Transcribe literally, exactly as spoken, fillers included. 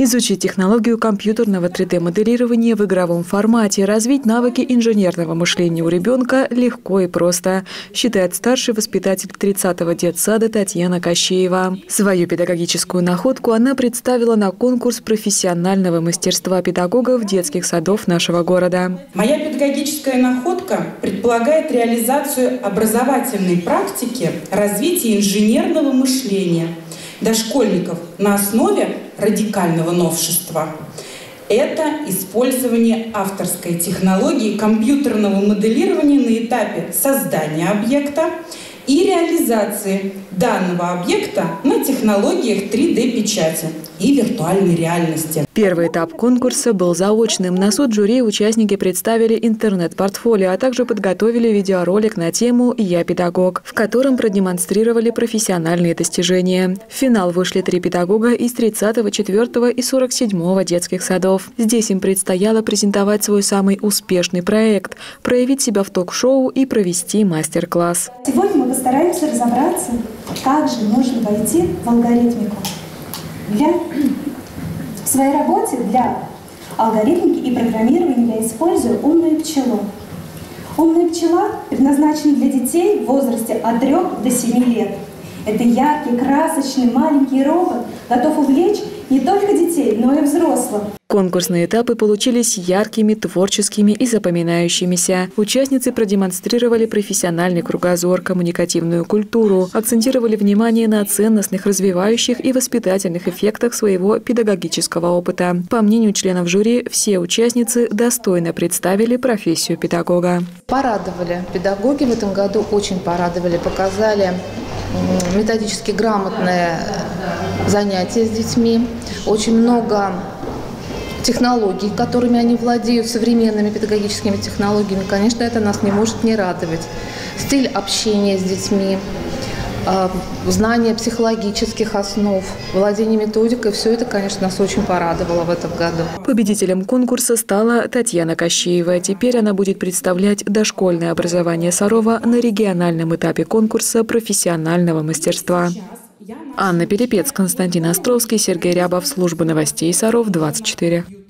Изучить технологию компьютерного три дэ моделирования в игровом формате, развить навыки инженерного мышления у ребенка легко и просто, считает старший воспитатель тридцатого детсада Татьяна Кощеева. Свою педагогическую находку она представила на конкурс профессионального мастерства педагогов детских садов нашего города. Моя педагогическая находка предполагает реализацию образовательной практики развития инженерного мышления дошкольников на основе радикального новшества. Это использование авторской технологии компьютерного моделирования на этапе создания объекта и реализации данного объекта на технологиях три дэ печати и виртуальной реальности. Первый этап конкурса был заочным. На суд жюри участники представили интернет-портфолио, а также подготовили видеоролик на тему «Я педагог», в котором продемонстрировали профессиональные достижения. В финал вышли три педагога из тридцатого четвёртого и сорок седьмого детских садов. Здесь им предстояло презентовать свой самый успешный проект, проявить себя в ток-шоу и провести мастер-класс. Сегодня мы постараемся разобраться, как же можно войти в алгоритмику. Для... В своей работе для алгоритмики и программирования я использую умную пчелу. Умная пчела предназначена для детей в возрасте от трёх до семи лет. Это яркий, красочный, маленький робот, готов увлечь не только детей, но и взрослых. Конкурсные этапы получились яркими, творческими и запоминающимися. Участницы продемонстрировали профессиональный кругозор, коммуникативную культуру, акцентировали внимание на ценностных, развивающих и воспитательных эффектах своего педагогического опыта. По мнению членов жюри, все участницы достойно представили профессию педагога. Порадовали. Педагоги в этом году очень порадовали, показали методически грамотное занятие с детьми, очень много технологий, которыми они владеют, современными педагогическими технологиями. Конечно, это нас не может не радовать. Стиль общения с детьми, знание психологических основ, владение методикой – все это, конечно, нас очень порадовало в этом году. Победителем конкурса стала Татьяна Кощеева. Теперь она будет представлять дошкольное образование Сарова на региональном этапе конкурса профессионального мастерства. Анна Перепец, Константин Островский, Сергей Рябов. Служба новостей Саров, двадцать четыре.